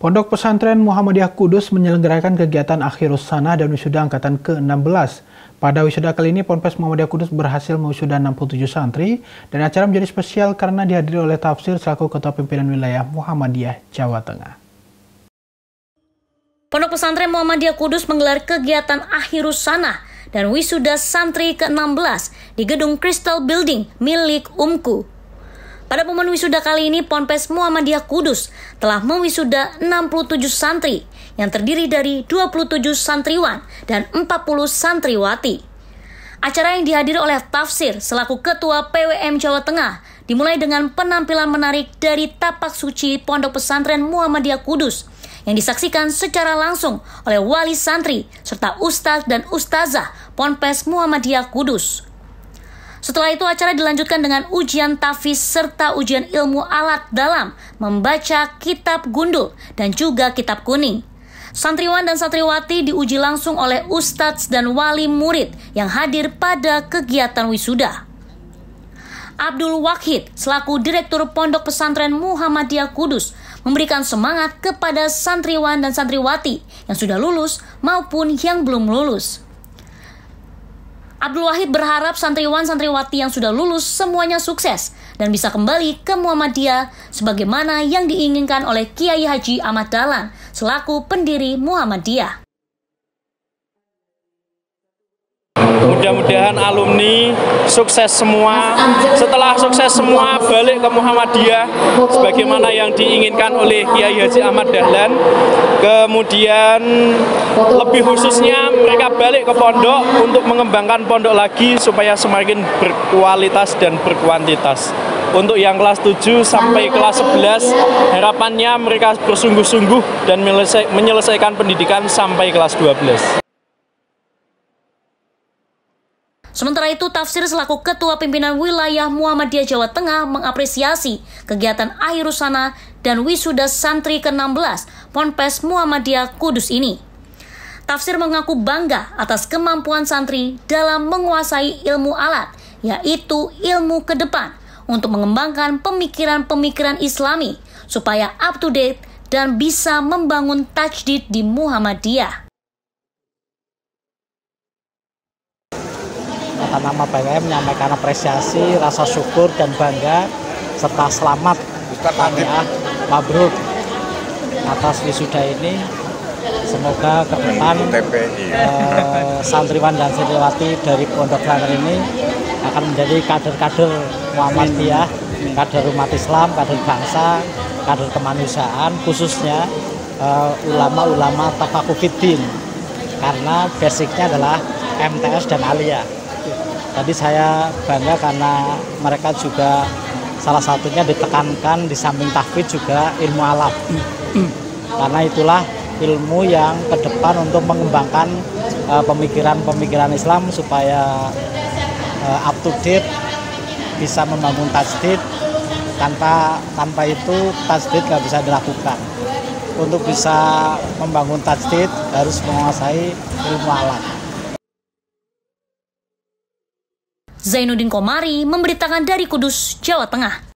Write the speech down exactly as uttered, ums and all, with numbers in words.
Pondok Pesantren Muhammadiyah Kudus menyelenggarakan kegiatan Akhirus Sanah dan Wisuda Angkatan ke enam belas. Pada wisuda kali ini, Ponpes Muhammadiyah Kudus berhasil mewisuda enam puluh tujuh santri dan acara menjadi spesial karena dihadiri oleh Tafsir selaku Ketua Pimpinan Wilayah Muhammadiyah Jawa Tengah. Pondok Pesantren Muhammadiyah Kudus menggelar kegiatan Akhirus Sanah dan Wisuda Santri ke enam belas di Gedung Crystal Building milik Umku. Pada momen wisuda kali ini, Ponpes Muhammadiyah Kudus telah mewisuda enam puluh tujuh santri yang terdiri dari dua puluh tujuh santriwan dan empat puluh santriwati. Acara yang dihadiri oleh Tafsir selaku Ketua P W M Jawa Tengah dimulai dengan penampilan menarik dari tapak suci Pondok Pesantren Muhammadiyah Kudus yang disaksikan secara langsung oleh wali santri serta ustadz dan ustazah Ponpes Muhammadiyah Kudus. Setelah itu acara dilanjutkan dengan ujian tahfiz serta ujian ilmu alat dalam membaca kitab gundul dan juga kitab kuning. Santriwan dan santriwati diuji langsung oleh ustadz dan wali murid yang hadir pada kegiatan wisuda. Abdul Wahid selaku Direktur Pondok Pesantren Muhammadiyah Kudus memberikan semangat kepada santriwan dan santriwati yang sudah lulus maupun yang belum lulus. Abdul Wahid berharap santriwan-santriwati yang sudah lulus semuanya sukses dan bisa kembali ke Muhammadiyah sebagaimana yang diinginkan oleh Kiai Haji Ahmad Dahlan selaku pendiri Muhammadiyah. Mudah-mudahan alumni sukses semua. Setelah sukses semua balik ke Muhammadiyah sebagaimana yang diinginkan oleh Kiai Haji Ahmad Dahlan. Kemudian lebih khususnya mereka balik ke pondok untuk mengembangkan pondok lagi supaya semakin berkualitas dan berkuantitas. Untuk yang kelas tujuh sampai kelas sebelas harapannya mereka bersungguh-sungguh dan menyelesaikan pendidikan sampai kelas dua belas. Sementara itu, Tafsir selaku Ketua Pimpinan Wilayah Muhammadiyah Jawa Tengah mengapresiasi kegiatan Akhirus Sanah dan Wisuda Santri ke enam belas Ponpes Muhammadiyah Kudus ini. Tafsir mengaku bangga atas kemampuan santri dalam menguasai ilmu alat, yaitu ilmu ke depan, untuk mengembangkan pemikiran-pemikiran Islami supaya up to date dan bisa membangun tajdid di Muhammadiyah. Atas nama P W M menyampaikan apresiasi, rasa syukur dan bangga serta selamat tahniah mabruk atas wisuda ini. Semoga ke depan eh, santriwan dan santriwati dari pondok pesantren ini akan menjadi kader-kader Muhammadiyah, kader umat Islam, kader bangsa, kader kemanusiaan, khususnya eh, ulama-ulama tafakufiddin, karena basicnya adalah M T S dan Aliyah. Tadi saya bangga karena mereka juga salah satunya ditekankan di samping tahfidz juga ilmu alat. Karena itulah ilmu yang ke depan untuk mengembangkan pemikiran-pemikiran uh, Islam supaya uh, up to date, bisa membangun tajdid. Tanpa tanpa itu tajdid nggak bisa dilakukan. Untuk bisa membangun tajdid harus menguasai ilmu alat. Zainuddin Komari memberitakan dari Kudus, Jawa Tengah.